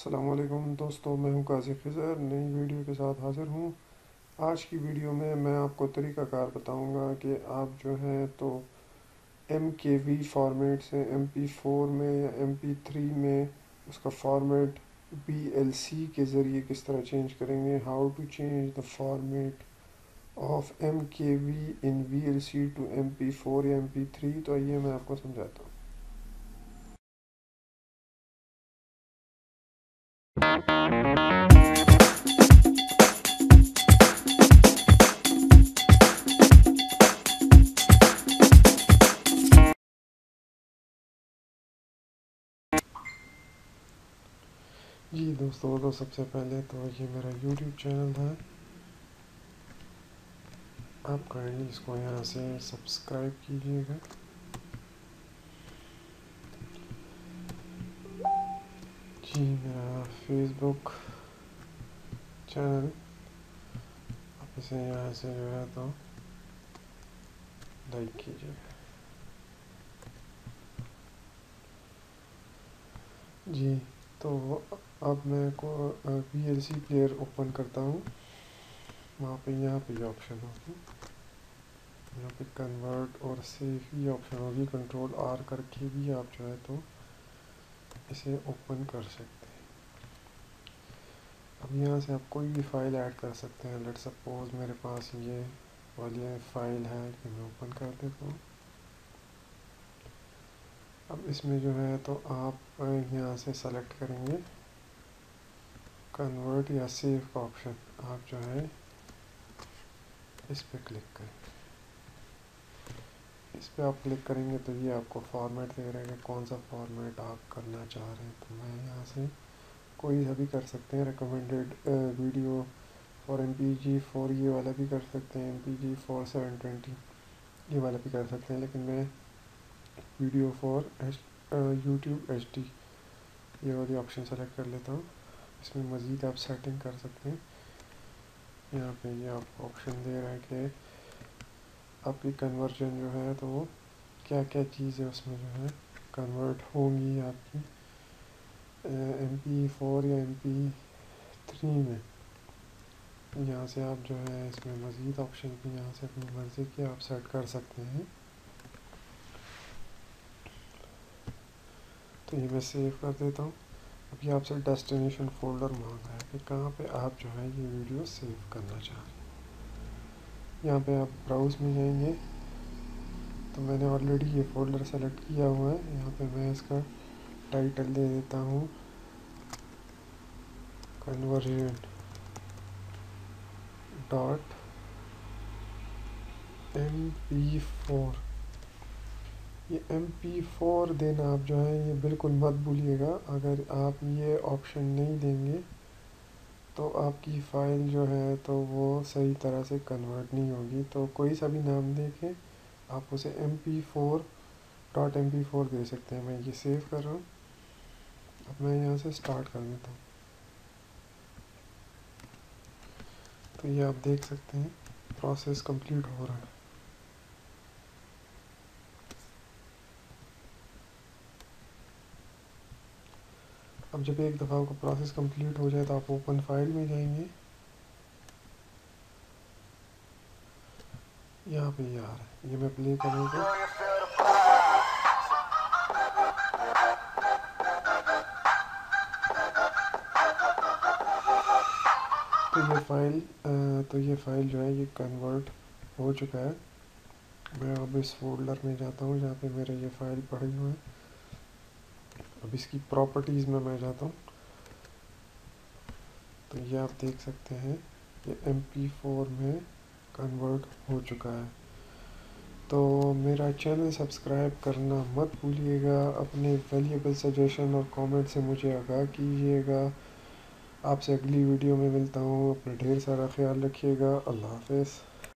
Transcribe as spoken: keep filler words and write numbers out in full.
अस्सलामुअलैकुम दोस्तों, मैं हूं काजी खिज़र नई वीडियो के साथ हाज़िर हूं। आज की वीडियो में मैं आपको तरीक़ाकार बताऊंगा कि आप जो हैं तो एम के वी फॉर्मेट से एम पी फोर में या एम पी थ्री में उसका फॉर्मेट वी एल सी के ज़रिए किस तरह चेंज करेंगे। How to change the format of M K V in V L C to M P four या एम पी थ्री। तो आइए मैं आपको समझाता हूँ। जी दोस्तों, तो सबसे पहले तो ये मेरा यूट्यूब चैनल है। आप काइंडली इसको यहाँ से सब्सक्राइब कीजिएगा। जी मेरा फेसबुक चैनल, आप इसे यहाँ से जो है तो लाइक कीजिएगा। जी तो अब मैं को V L C player open करता हूँ। वहाँ पे यहाँ पे ये ऑप्शन होगी, यहाँ पे कन्वर्ट और सेव ये ऑप्शन होगी। कंट्रोल आर करके भी आप जो है तो इसे ओपन कर सकते हैं। अब यहाँ से आप कोई भी फाइल ऐड कर सकते हैं। लेट सपोज मेरे पास ये वाली फाइल है कि मैं ओपन कर देता हूँ। अब इसमें जो है तो आप यहाँ से सेलेक्ट करेंगे कन्वर्ट या सेव का ऑप्शन। आप जो है इस पर क्लिक करेंगे। इस पर आप क्लिक करेंगे तो ये आपको फॉर्मेट दे रहा है कि कौन सा फॉर्मेट आप करना चाह रहे हैं। तो मैं यहाँ से कोई सा भी कर सकते हैं। Recommended video for M P G four ये वाला भी कर सकते हैं। M P G four seven twenty ये वाला भी कर सकते हैं, लेकिन मैं video for YouTube H D ये वाली ऑप्शन सेलेक्ट कर लेता हूँ। इसमें मज़ीद आप सेटिंग कर सकते हैं। यहाँ पे ये आपको ऑप्शन दे रहा है कि आपकी कन्वर्जन जो है तो वो क्या क्या चीज़ें उसमें जो है कन्वर्ट होंगी आपकी एम पी फोर या एम पी थ्री में। यहाँ से आप जो है इसमें मज़ीद ऑप्शन भी यहाँ से अपनी मर्ज़ी के आप सेट कर सकते हैं। तो ये मैं सेव कर देता हूँ। अभी आपसे डेस्टिनेशन फ़ोल्डर मांग रहा है कि कहाँ पे आप जो है ये वीडियो सेव करना चाह रहे हैं। यहाँ पे आप ब्राउज़ में जाएंगे तो मैंने ऑलरेडी ये फ़ोल्डर सेलेक्ट किया हुआ है। यहाँ पे मैं इसका टाइटल दे देता हूँ conversion dot M P four. ये एम पी फोर देना आप जो है ये बिल्कुल मत भूलिएगा। अगर आप ये ऑप्शन नहीं देंगे तो आपकी फ़ाइल जो है तो वो सही तरह से कन्वर्ट नहीं होगी। तो कोई सा भी नाम दे के आप उसे M P four dot M P four दे सकते हैं। मैं ये सेव कर रहा हूँ। अब मैं यहाँ से स्टार्ट कर देता हूँ। तो ये आप देख सकते हैं प्रोसेस कंप्लीट हो रहा है। अब जब एक दफ़ा आपका प्रोसेस कंप्लीट हो जाए तो आप ओपन फाइल में जाएंगे। यहाँ पे ये आ रहा है, ये मैं प्ले करूँगा। तो ये फ़ाइल तो ये फ़ाइल जो है ये कन्वर्ट हो चुका है। मैं अब इस फोल्डर में जाता हूँ जहाँ पे मेरे ये फ़ाइल पड़ी हुई है। अब इसकी प्रॉपर्टीज़ में मैं जाता हूँ तो ये आप देख सकते हैं ये एम पी फोर में कन्वर्ट हो चुका है। तो मेरा चैनल सब्सक्राइब करना मत भूलिएगा। अपने वैल्यूएबल सजेशन और कमेंट से मुझे आगाह कीजिएगा। आपसे अगली वीडियो में मिलता हूँ। अपना ढेर सारा ख्याल रखिएगा। अल्लाह हाफ़िज़।